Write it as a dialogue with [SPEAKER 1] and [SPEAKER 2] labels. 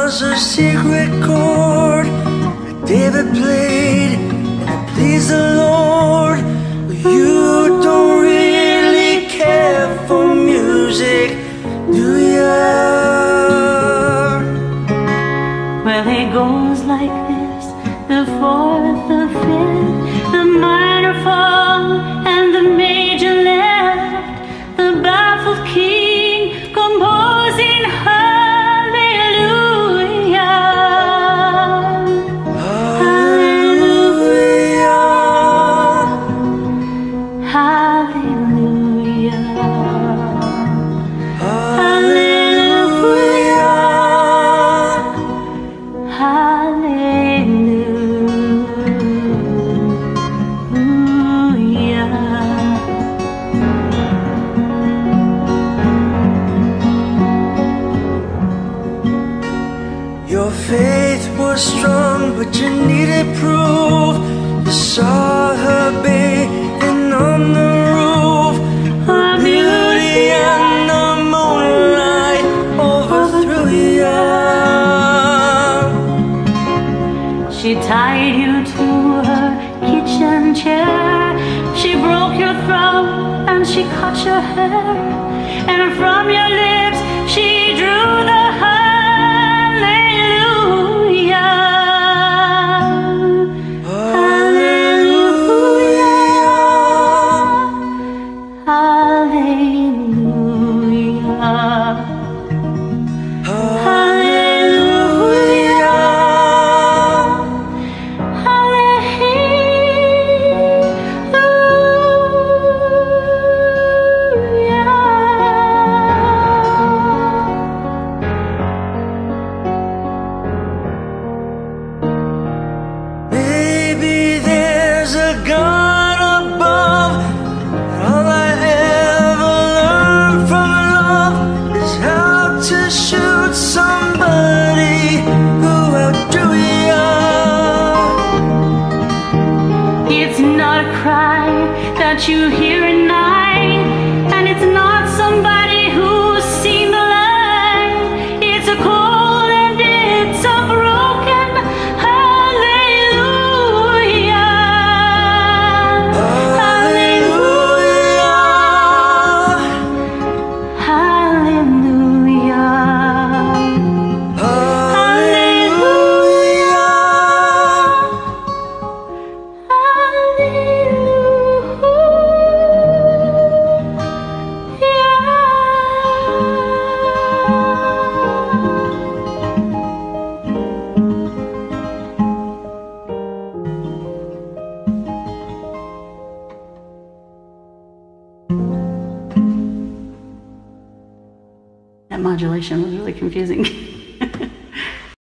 [SPEAKER 1] was a secret chord that David played and it pleased the Lord. You don't really care for music, do ya?
[SPEAKER 2] Well, it goes like this: the fourth, the fifth, the minor fall, and the major left. The baffled king composing hallelujah, hallelujah, hallelujah, hallelujah, hallelujah.
[SPEAKER 1] Your faith was strong, but you needed proof. You saw her bathing on the roof. Her beauty and the moonlight overthrew you.
[SPEAKER 2] She tied you to her kitchen chair. She broke your throat and she cut your hair. And from your lips she drew the hallelujah, hallelujah, hallelujah.
[SPEAKER 1] Maybe there's a God above. All I ever learned from love is how to shoot somebody who outdrew you.
[SPEAKER 2] It's not a cry that you hear at night, and it's not somebody who's seen the light. It's a cold and it's a broken hallelujah, hallelujah, hallelujah, That modulation was really confusing.